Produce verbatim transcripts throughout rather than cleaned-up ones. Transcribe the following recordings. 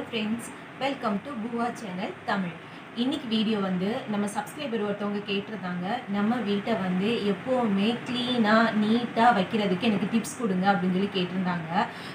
friends, welcome to Bua channel Tamil. இன்னைக்கு video வந்து நம்ம சப்ஸ்கிரைபர் ஒருத்தவங்க கேட்டிருந்தாங்க, நம்ம வீட்டை வந்து எப்போவுமே க்ளீனாக நீட்டாக வைக்கிறதுக்கு எனக்கு டிப்ஸ் கொடுங்க அப்படின்னு சொல்லி கேட்டிருந்தாங்க.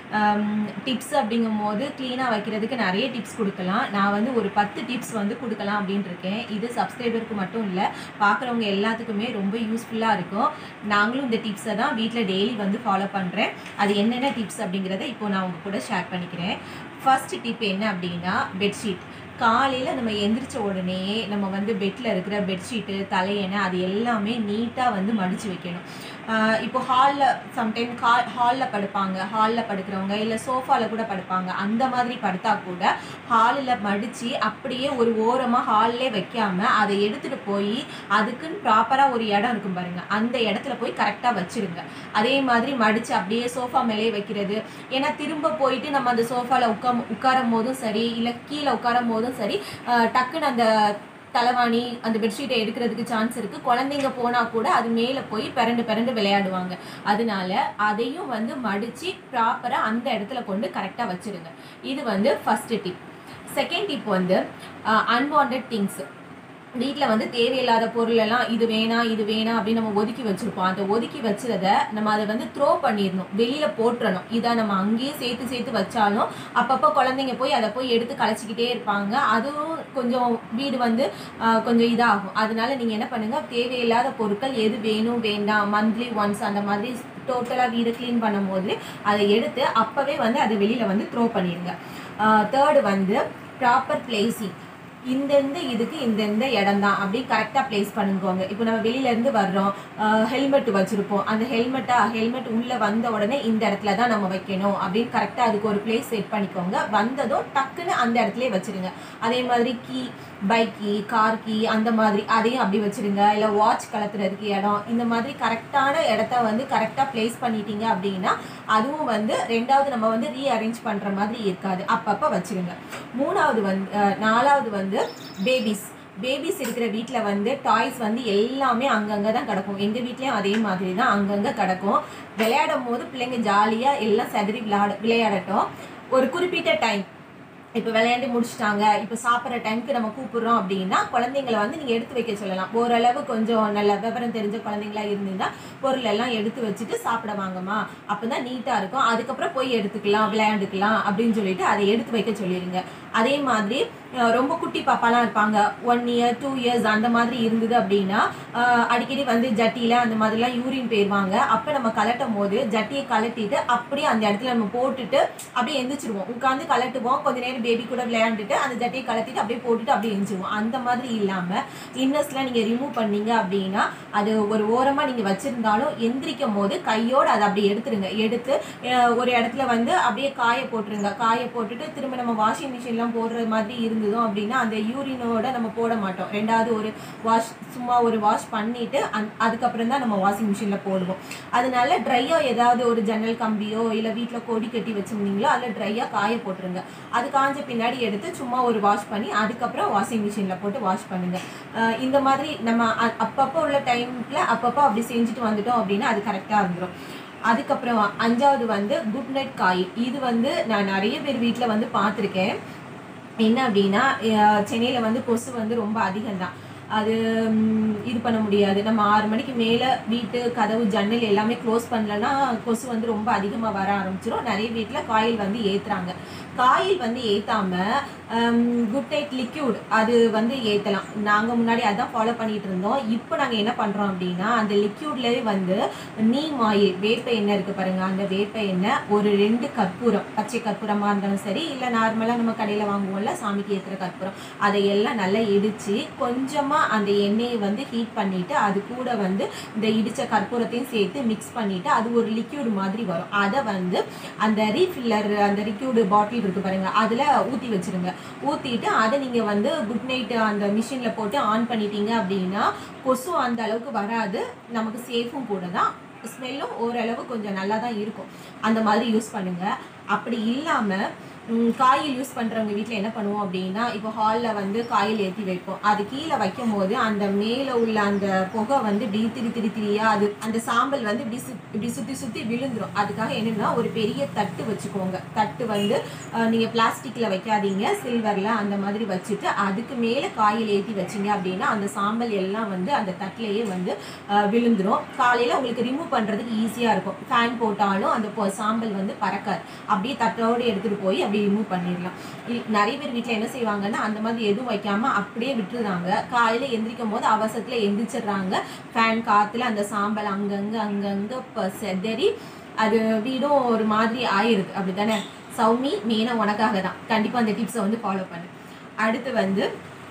டிப்ஸ் அப்படிங்கும் போது க்ளீனாக வைக்கிறதுக்கு நிறைய டிப்ஸ் கொடுக்கலாம். நான் வந்து ஒரு பத்து டிப்ஸ் வந்து கொடுக்கலாம் அப்படின்ட்டு இருக்கேன். இது சப்ஸ்கிரைபருக்கு மட்டும் இல்லை, பார்க்குறவங்க எல்லாத்துக்குமே ரொம்ப யூஸ்ஃபுல்லாக இருக்கும். நாங்களும் இந்த டிப்ஸை தான் வீட்டில் டெய்லி வந்து ஃபாலோ பண்ணுறேன். அது என்னென்ன டிப்ஸ் அப்படிங்கிறத இப்போ நான் உங்கள் கூட ஷேர் பண்ணிக்கிறேன். ஃபர்ஸ்ட் டிப் என்ன அப்படின்னா, பெட்ஷீட். காலையில் நம்ம எந்திரிச்ச உடனே நம்ம வந்து பெட்டில் இருக்கிற பெட்ஷீட்டு, தலையணை அது எல்லாமே நீட்டாக வந்து மடித்து வைக்கணும். இப்போ ஹாலில் சம்டைம் ஹா ஹாலில் படுப்பாங்க, ஹாலில் படுக்கிறவங்க இல்லை சோஃபாவில் கூட படுப்பாங்க. அந்த மாதிரி படுத்தா கூட ஹாலில் மடித்து அப்படியே ஒரு ஓரமாக ஹாலிலே வைக்காமல் அதை எடுத்துகிட்டு போய் அதுக்குன்னு ப்ராப்பராக ஒரு இடம் இருக்கும் பாருங்கள், அந்த இடத்துல போய் கரெக்டாக வச்சுருங்க. அதே மாதிரி மடித்து அப்படியே சோஃபா மேலே வைக்கிறது. ஏன்னா திரும்ப போயிட்டு நம்ம அந்த சோஃபாவில் உட்கா உட்காரும் போதும் சரி, இல்லை கீழே உட்காரும் போதும் சரி, டக்குன்னு அந்த தலைவாணி அந்த பெட்ஷீட்டை எடுக்கிறதுக்கு சான்ஸ் இருக்குது. குழந்தைங்க போனால் கூட அது மேலே போய் பிறண்டு பிறண்டு விளையாடுவாங்க. அதனால அதையும் வந்து மடித்து ப்ராப்பராக அந்த இடத்துல கொண்டு கரெக்டாக வச்சுருங்க. இது வந்து ஃபஸ்ட்டு டிப். செகண்ட் டிப் வந்து அன்வான்ட் திங்ஸ். வீட்டில் வந்து தேவையில்லாத பொருளெல்லாம் இது வேணாம் இது வேணாம் அப்படின்னு நம்ம ஒதுக்கி வச்சுருப்போம். அதை ஒதுக்கி வச்சுறதை நம்ம அதை வந்து த்ரோ பண்ணிடணும், வெளியில் போட்டுறணும். இதை நம்ம அங்கேயே சேர்த்து சேர்த்து வச்சாலும் அப்பப்போ குழந்தைங்க போய் அதை போய் எடுத்து கலைச்சிக்கிட்டே இருப்பாங்க. அதுவும் கொஞ்சம் வீடு வந்து கொஞ்சம் இதாகும். அதனால நீங்கள் என்ன பண்ணுங்கள், தேவையில்லாத பொருட்கள் எது வேணும் வேண்டாம் மந்த்லி ஒன்ஸ் அந்த மாதிரி டோட்டலாக வீடு க்ளீன் பண்ணும் போது அதை எடுத்து அப்போவே வந்து அதை வெளியில் வந்து த்ரோ பண்ணிடுங்க. தேர்டு வந்து ப்ராப்பர் பிளேசிங். இந்தந்த இதுக்கு இந்தந்த இடம் தான் அப்படி கரெக்டாக பிளேஸ் பண்ணிக்கோங்க. இப்போ நம்ம வெளியிலேருந்து வர்றோம், ஹெல்மெட் வச்சுருப்போம். அந்த ஹெல்மெட்டாக ஹெல்மெட் உள்ளே வந்த உடனே இந்த இடத்துல தான் நம்ம வைக்கணும் அப்படின்னு கரெக்டாக அதுக்கு ஒரு பிளேஸ் செட் பண்ணிக்கோங்க. வந்ததும் டக்குன்னு அந்த இடத்துலேயே வச்சுருங்க. அதே மாதிரி key, bike key, car key அந்த மாதிரி அதையும் அப்படி வச்சுருங்க. இல்லை வாட்ச் கலத்துறதுக்கு இடம், இந்த மாதிரி கரெக்டான இடத்த வந்து கரெக்டாக பிளேஸ் பண்ணிட்டீங்க அப்படின்னா அதுவும் வந்து ரெண்டாவது நம்ம வந்து ரீஅரேஞ்ச் பண்ணுற மாதிரி இருக்காது, அப்பப்போ வச்சுருங்க. மூணாவது வந்து நாலாவது வந்து பேபிஸ். பேபிஸ் இருக்கிற வீட்டில் வந்து டாய்ஸ் வந்து எல்லாமே அங்கங்கே தான் கிடக்கும். எங்கள் வீட்லேயும் அதே மாதிரி தான் அங்கங்கே கிடக்கும். விளையாடும் போது பிள்ளைங்க ஜாலியாக எல்லாம் செதறி விளையாட விளையாடட்டும். ஒரு குறிப்பிட்ட டைம், இப்போ விளையாண்டு முடிச்சுட்டாங்க, இப்போ சாப்பிட்ற டைமுக்கு நம்ம கூப்பிட்றோம் அப்படின்னா குழந்தைங்களை வந்து நீங்கள் எடுத்து வைக்க சொல்லலாம். ஓரளவு கொஞ்சம் நல்ல விவரம் தெரிஞ்ச குழந்தைங்களா இருந்தீங்கன்னா பொருள் எல்லாம் எடுத்து வச்சுட்டு சாப்பிட வாங்கம்மா, அப்போ தான் நீட்டாக இருக்கும். அதுக்கப்புறம் போய் எடுத்துக்கலாம், விளையாண்டுக்கலாம் அப்படின்னு சொல்லிட்டு அதை எடுத்து வைக்க சொல்லிடுங்க. அதே மாதிரி ரொம்ப குட்டி பாப்பாலாம் இருப்பாங்க, ஒன் இயர் டூ இயர்ஸ் அந்த மாதிரி இருந்தது அப்படின்னா அடிக்கடி வந்து ஜட்டியில் அந்த மாதிரிலாம் யூரின் போயிடுவாங்க. அப்போ நம்ம கலட்டும் போது ஜட்டியை கலட்டிட்டு அப்படியே அந்த இடத்துல நம்ம போட்டுட்டு அப்படியே எந்திரிச்சிருவோம். உட்காந்து கலட்டுவோம், கொஞ்ச நேரம் பேபி கூட விளையாண்டுட்டு அந்த ஜட்டியை கலட்டிட்டு அப்படியே போட்டுட்டு அப்படியே எந்திரிச்சிருவோம். அந்த மாதிரி இல்லாமல் இன்னர்ஸ்லாம் நீங்கள் ரிமூவ் பண்ணீங்க அப்படின்னா அது ஒரு ஓரமாக நீங்கள் வச்சுருந்தாலும் எந்திரிக்கும் போது கையோடு அதை அப்படியே எடுத்துருங்க. எடுத்து ஒரு இடத்துல வந்து அப்படியே காய போட்டுருங்க. காய போட்டுட்டு திரும்ப நம்ம வாஷிங் மிஷின்லாம் போடுற மாதிரி இருந்ததும் அப்படின்னா அந்த யூரினோட நம்ம போட மாட்டோம். ரெண்டாவது ஒரு வாஷ் சும்மா ஒரு வாஷ் பண்ணிவிட்டு அந் அதுக்கப்புறம் தான் நம்ம வாஷிங் மிஷினில் போடுவோம். அதனால ட்ரையாக ஏதாவது ஒரு ஜன்னல் கம்பியோ இல்லை வீட்டில் கொடி கட்டி வச்சுருந்தீங்களோ அதில் ட்ரையாக காய போட்டுருங்க. அது காஞ்ச பின்னாடி எடுத்து சும்மா ஒரு வாஷ் பண்ணி அதுக்கப்புறம் வாஷிங் மிஷினில் போட்டு வாஷ் பண்ணுங்கள். இந்த மாதிரி நம்ம அப்பப்போ உள்ள டைமில் அப்பப்போ அப்படி செஞ்சுட்டு வந்துட்டோம் அப்படின்னா அது கரெக்டாக இருந்துடும். அதுக்கப்புறம் அஞ்சாவது வந்து குட் நைட் காய். இது வந்து நான் நிறைய பேர் வீட்டில் வந்து பார்த்துருக்கேன். என்ன அப்படின்னா, சென்னையில் வந்து கொசு வந்து ரொம்ப அதிகம்தான். அது இது பண்ண முடியாது. நம்ம ஆறு மணிக்கு மேலே வீட்டு கதவு ஜன்னல் எல்லாமே க்ளோஸ் பண்ணலன்னா கொசு வந்து ரொம்ப அதிகமாக வர ஆரம்பிச்சிடும். நிறைய வீட்டில் காயில் வந்து ஏற்றுறாங்க. காயில் வந்து ஏற்றாமல் குட் நைட் லிக்யூட் அது வந்து ஏற்றலாம். நாங்கள் முன்னாடி அதான் ஃபாலோ பண்ணிகிட்டு இருந்தோம். இப்போ நாங்கள் என்ன பண்ணுறோம் அப்படின்னா, அந்த லிக்யூட்லேயே வந்து நீம் ஆயில், வேப்ப எண்ணெய் இருக்குது பாருங்கள், அந்த வேப்ப எண்ணெய் ஒரு ரெண்டு கற்பூரம், பச்சை கற்பூரமாக இருந்தாலும் சரி இல்லை நார்மலாக நம்ம கடையில் வாங்குவோம்ல சாமிக்கு ஏற்றுற கற்பூரம், அதையெல்லாம் நல்லா இடித்து கொஞ்சமாக அந்த எண்ணெயை வந்து ஹீட் பண்ணிவிட்டு அது கூட வந்து இந்த இடித்த கற்பூரத்தையும் சேர்த்து மிக்ஸ் பண்ணிவிட்டு அது ஒரு லிக்யூடு மாதிரி வரும். அதை வந்து அந்த ரீஃபில்லர் அந்த லிக்யூடு பாட்டில் இருக்குது பாருங்கள், அதில் ஊற்றி வச்சுருங்க. ஊற்றிட்டு அதை நீங்கள் வந்து குட் நைட் அந்த மிஷினில் போட்டு ஆன் பண்ணிட்டீங்க அப்படின்னா கொசு அந்த அளவுக்கு வராது, நமக்கு சேஃபும் கூட தான். ஸ்மெல்லும் ஓரளவு கொஞ்சம் நல்லா தான் இருக்கும். அந்த மாதிரி யூஸ் பண்ணுங்கள். அப்படி இல்லாமல் காயில் யூஸ் பண்ணுறவங்க வீட்டில் என்ன பண்ணுவோம் அப்படின்னா, இப்போ ஹாலில் வந்து காயில் ஏற்றி வைப்போம். அது கீழே வைக்கும் போது அந்த மேலே உள்ள அந்த புகை வந்து இப்படி திரி திரி திரியா அது அந்த சாம்பல் வந்து இப்படி சு இப்படி சுற்றி சுற்றி விழுந்துடும். அதுக்காக என்னென்னா ஒரு பெரிய தட்டு வச்சுக்கோங்க. தட்டு வந்து நீங்கள் பிளாஸ்டிக்கில் வைக்காதீங்க, சில்வரில் அந்த மாதிரி வச்சுட்டு அதுக்கு மேலே காயில் ஏற்றி வச்சிங்க அப்படின்னா அந்த சாம்பல் எல்லாம் வந்து அந்த தட்டிலேயே வந்து விழுந்துடும். காலையில் உங்களுக்கு ரிமூவ் பண்ணுறதுக்கு ஈஸியாக இருக்கும். ஃபேன் போட்டாலும் அந்த சாம்பல் வந்து பறக்காது. அப்படியே தட்டோடு எடுத்துகிட்டு போய் அப்படி ரிமூவ் பண்ணிடலாம். நிறைய பேர் வீட்டில் என்ன செய்வாங்கன்னா, அந்த மாதிரி எதுவும் வைக்காமல் அப்படியே விட்டுருந்தாங்க. காலையில் எந்திரிக்கும் போது அவசரத்தில் எந்திரிச்சிடுறாங்க. ஃபேன் காற்றுல அந்த சாம்பல் அங்கங்கே அங்கங்கே இப்போ செதறி அது வீடும் ஒரு மாதிரி ஆயிடுது. அப்படி தானே சௌமி? மெயினாக உனக்காக தான். கண்டிப்பாக அந்த டிப்ஸை வந்து ஃபாலோ பண்ணு. அடுத்து வந்து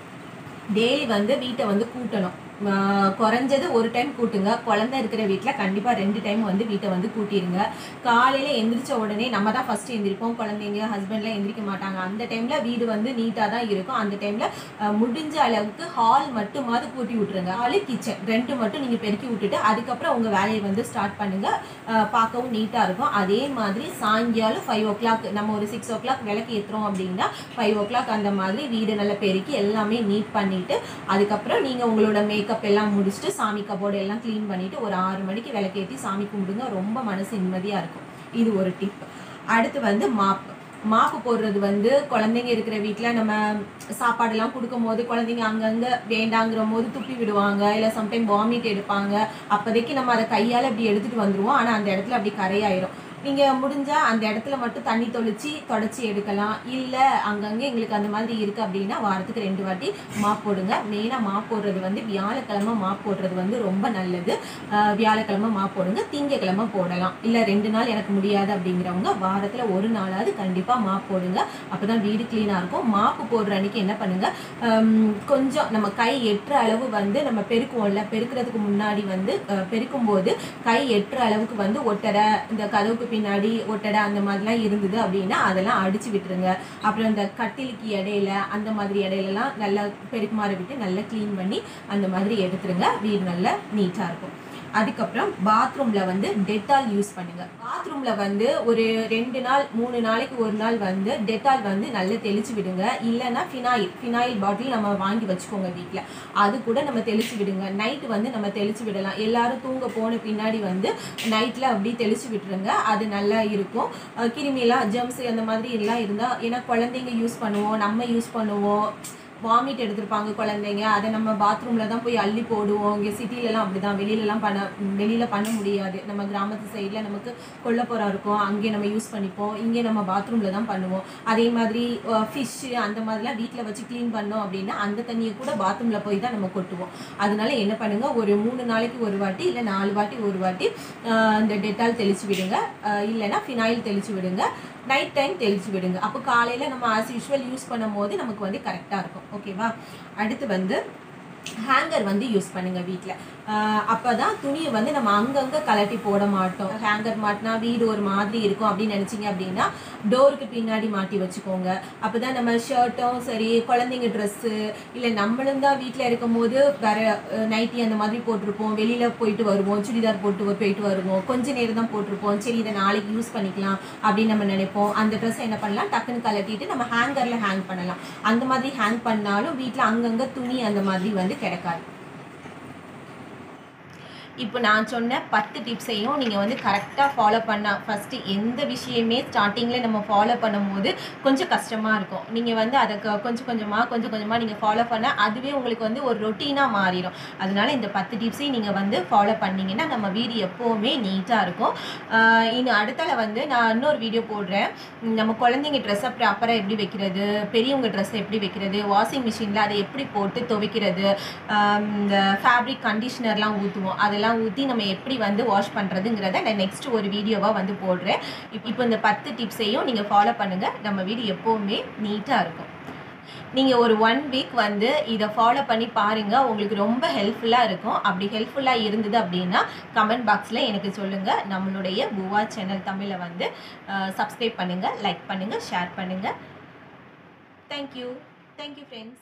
டெய்லி வந்து வீட்டை வந்து கூட்டணும். குறைஞ்சது ஒரு டைம் கூட்டுங்க. குழந்தை இருக்கிற வீட்டில் கண்டிப்பாக ரெண்டு டைம் வந்து வீட்டை வந்து கூட்டிடுங்க. காலையில் எந்திரிச்ச உடனே நம்ம தான் ஃபஸ்ட்டு எந்திரிப்போம். குழந்தைங்க ஹஸ்பண்ட்லாம் எந்திரிக்க மாட்டாங்க. அந்த டைமில் வீடு வந்து நீட்டாக தான் இருக்கும். அந்த டைமில் முடிஞ்ச அளவுக்கு ஹால் மட்டுமாவது கூட்டி விட்டுருங்க. ஹாலு கிச்சன் ரெண்டு மட்டும் நீங்கள் பெருக்கி விட்டுட்டு அதுக்கப்புறம் உங்கள் வேலையை வந்து ஸ்டார்ட் பண்ணுங்கள். பார்க்கவும் நீட்டாக இருக்கும். அதே மாதிரி சாயங்காலம் ஃபைவ் ஓ கிளாக் நம்ம ஒரு சிக்ஸ் ஓ கிளாக் விளக்கு ஏற்றுறோம் அப்படின்னா ஃபைவ் ஓ கிளாக் அந்த மாதிரி வீடு நல்லா பெருக்கி எல்லாமே நீட் பண்ணிவிட்டு அதுக்கப்புறம் நீங்கள் உங்களோட மேக்கப் எல்லாம் முடிச்சுட்டு சாமி கபோர்டு எல்லாம் க்ளீன் பண்ணிவிட்டு ஒரு ஆறு மணிக்கு விளக்கேற்றி சாமி கும்பிடுங்க. ரொம்ப மனசு நிம்மதியாக இருக்கும். இது ஒரு டிப். அடுத்து வந்து மாப்பு மாப்பு போடுறது வந்து குழந்தைங்க இருக்கிற வீட்டில் நம்ம சாப்பாடெல்லாம் கொடுக்கும் போது குழந்தைங்க அங்கங்கே வேண்டாங்கிற போது துப்பி விடுவாங்க, இல்லை சம்டைம் வாமிட் எடுப்பாங்க. அப்போதைக்கு நம்ம அதை கையால் அப்படி எடுத்துகிட்டு வந்துடுவோம். ஆனால் அந்த இடத்துல அப்படி கரையாயிரும். நீங்கள் முடிஞ்சால் அந்த இடத்துல மட்டும் தண்ணி தொளிச்சு தொடச்சி எடுக்கலாம். இல்லை அங்கங்கே எங்களுக்கு அந்த மாதிரி இருக்குது அப்படின்னா வாரத்துக்கு ரெண்டு வாட்டி மாப் போடுங்க. மெயினாக மாப் போடுறது வந்து வியாழக்கிழமை மாப் போடுறது வந்து ரொம்ப நல்லது. வியாழக்கிழமை மாப் போடுங்க. திங்கக்கிழமை போடலாம். இல்லை ரெண்டு நாள் எனக்கு முடியாது அப்படிங்கிறவங்க வாரத்தில் ஒரு நாளாவது கண்டிப்பாக மாப் போடுங்க. அப்போ தான் வீடு க்ளீனாக இருக்கும். மாப்பு போடுற அன்றைக்கி என்ன பண்ணுங்கள், கொஞ்சம் நம்ம கை எட்டுற அளவு வந்து நம்ம பெருக்குவோம்ல, பெருக்கிறதுக்கு முன்னாடி வந்து பெருக்கும்போது கை எட்டுற அளவுக்கு வந்து ஒட்டடை இந்த கதவுக்கு பின்னாடி ஒட்டடை அந்த மாதிரிலாம் இருந்தது அப்படின்னா அதெல்லாம் அடிச்சு விட்டுருங்க. அப்புறம் இந்த கட்டிலுக்கு இடையில அந்த மாதிரி இடையிலலாம் நல்லா பெருக்குமாறு விட்டு நல்லா க்ளீன் பண்ணி அந்த மாதிரி எடுத்துருங்க. வீடு நல்லா நீட்டாக இருக்கும். அதுக்கப்புறம் பாத்ரூமில் வந்து டெட்டால் யூஸ் பண்ணுங்கள். பாத்ரூமில் வந்து ஒரு ரெண்டு நாள் மூணு நாளைக்கு ஒரு நாள் வந்து டெட்டால் வந்து நல்லா தெளித்து விடுங்க. இல்லைன்னா ஃபினாயில் ஃபினாயில் பாட்டில் நம்ம வாங்கி வச்சுக்கோங்க வீட்டில். அது கூட நம்ம தெளித்து விடுங்க. நைட்டு வந்து நம்ம தெளித்து விடலாம். எல்லோரும் தூங்க போன பின்னாடி வந்து நைட்டில் அப்படி தெளித்து விட்டுருங்க. அது நல்லா இருக்கும். கிருமியெல்லாம் ஜெர்ம்ஸ் அந்த மாதிரி எல்லாம் இருந்தால், ஏன்னா குழந்தைங்க யூஸ் பண்ணுவோம், நம்ம யூஸ் பண்ணுவோம், வாமிட் எடுத்துருப்பாங்க குழந்தைங்க, அதை நம்ம பாத்ரூமில் தான் போய் அள்ளி போடுவோம். இங்கே சிட்டிலலாம் அப்படி தான், வெளியிலலாம் பண்ண வெளியில் பண்ண முடியாது. நம்ம கிராமத்து சைடில் நமக்கு கொல்லைப்புறம் இருக்கும், அங்கே நம்ம யூஸ் பண்ணிப்போம். இங்கே நம்ம பாத்ரூமில் தான் பண்ணுவோம். அதே மாதிரி ஃபிஷ்ஷு அந்த மாதிரிலாம் வீட்டில் வச்சு க்ளீன் பண்ணோம் அப்படின்னா அந்த தண்ணியை கூட பாத்ரூமில் போய் தான் நம்ம கொட்டுவோம். அதனால என்ன பண்ணுங்கள், ஒரு மூணு நாளைக்கு ஒரு வாட்டி இல்லை நாலு வாட்டி ஒரு வாட்டி இந்த டெட்டால் தெளித்து விடுங்க. இல்லைன்னா ஃபினாயில் தெளித்து விடுங்க. நைட் டைம் தெளித்து விடுங்க. அப்போ காலையில் நம்ம ஆஸ் யூஷுவல் யூஸ் பண்ணும் போது நமக்கு வந்து கரெக்டாக இருக்கும். ஓகேவா? அடுத்து வந்து ஹேங்கர் வந்து யூஸ் பண்ணுங்கள் வீட்டில். அப்போ தான் துணியை வந்து நம்ம அங்கங்கே கலட்டி போட மாட்டோம். ஹேங்கர் மாட்டினா வீடு ஒரு மாதிரி இருக்கும் அப்படின்னு நினச்சிங்க அப்படின்னா டோருக்கு பின்னாடி மாட்டி வச்சுக்கோங்க. அப்போ தான் நம்ம ஷர்ட்டும் சரி, குழந்தைங்க ட்ரெஸ்ஸு, இல்லை நம்மளும் தான் வீட்டில் இருக்கும் போது வேறு நைட்டி அந்த மாதிரி போட்டிருப்போம், வெளியில் போயிட்டு வருவோம், சுடிதார் போட்டு போயிட்டு வருவோம், கொஞ்சம் நேரம் தான் போட்டிருப்போம், சரி இதை நாளைக்கு யூஸ் பண்ணிக்கலாம் அப்படின்னு நம்ம நினைப்போம். அந்த ட்ரெஸ்ஸை என்ன பண்ணலாம், டக்குன்னு கலட்டிட்டு நம்ம ஹேங்கரில் ஹேங் பண்ணலாம். அந்த மாதிரி ஹேங் பண்ணாலும் வீட்டில் அங்கங்கே துணி அந்த மாதிரி வந்து கிடைக்காது. இப்போ நான் சொன்ன பத்து டிப்ஸையும் நீங்கள் வந்து கரெக்டாக ஃபாலோ பண்ணால், ஃபஸ்ட்டு எந்த விஷயமே ஸ்டார்டிங்கில் நம்ம ஃபாலோ பண்ணும்போது கொஞ்சம் கஷ்டமாக இருக்கும். நீங்கள் வந்து அதை கொஞ்சம் கொஞ்சமாக கொஞ்சம் கொஞ்சமாக நீங்கள் ஃபாலோ பண்ண அதுவே உங்களுக்கு வந்து ஒரு ரொட்டீனாக மாறிடும். அதனால் இந்த பத்து டிப்ஸையும் நீங்கள் வந்து ஃபாலோ பண்ணிங்கன்னா நம்ம வீடு எப்போவுமே நீட்டாக இருக்கும். இன்னும் அடுத்தால வந்து நான் இன்னொரு வீடியோ போடுறேன். நம்ம குழந்தைங்க ட்ரெஸ்ஸை ப்ராப்பராக எப்படி வைக்கிறது, பெரியவங்க ட்ரெஸ்ஸை எப்படி வைக்கிறது, வாஷிங் மிஷினில் அதை எப்படி போட்டு துவைக்கிறது, இந்த ஃபேப்ரிக் கண்டிஷ்னர்லாம் ஊற்றுவோம், அதெல்லாம் ஊற்றி நம்ம எப்படி வந்து வாஷ் பண்ணுறதுங்கிறத நான் நெக்ஸ்ட் ஒரு வீடியோவாக வந்து போடுறேன். இப்போ இந்த பத்து டிப்ஸையும் நீங்கள் ஃபாலோ பண்ணுங்கள். நம்ம வீடு எப்போவுமே நீட்டாக இருக்கும். நீங்கள் ஒரு ஒன் வீக் வந்து இதை ஃபாலோ பண்ணி பாருங்கள். உங்களுக்கு ரொம்ப ஹெல்ப்ஃபுல்லாக இருக்கும். அப்படி ஹெல்ப்ஃபுல்லாக இருந்தது அப்படின்னா கமெண்ட் பாக்ஸில் எனக்கு சொல்லுங்கள். நம்மளுடைய பூவா சேனல் தமிழை வந்து சப்ஸ்கிரைப் பண்ணுங்கள், லைக் பண்ணுங்கள், ஷேர் பண்ணுங்கள். Thank you thank you friends.